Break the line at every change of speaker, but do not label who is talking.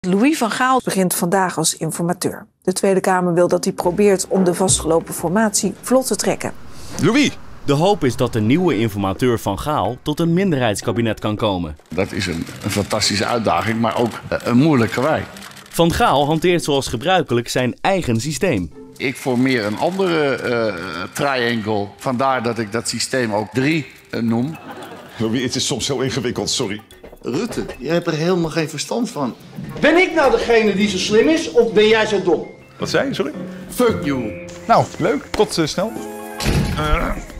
Louis van Gaal begint vandaag als informateur. De Tweede Kamer wil dat hij probeert om de vastgelopen formatie vlot te trekken.
Louis!
De hoop is dat de nieuwe informateur Van Gaal tot een minderheidskabinet kan komen.
Dat is een fantastische uitdaging, maar ook een moeilijke wijk.
Van Gaal hanteert zoals gebruikelijk zijn eigen systeem.
Ik formeer een andere triangle. Vandaar dat ik dat systeem ook 3 noem.
Louis, het is soms heel ingewikkeld, sorry.
Rutte, jij hebt er helemaal geen verstand van.
Ben ik nou degene die zo slim is of ben jij zo dom?
Wat zei je, sorry?
Fuck you.
Nou, leuk. Tot snel.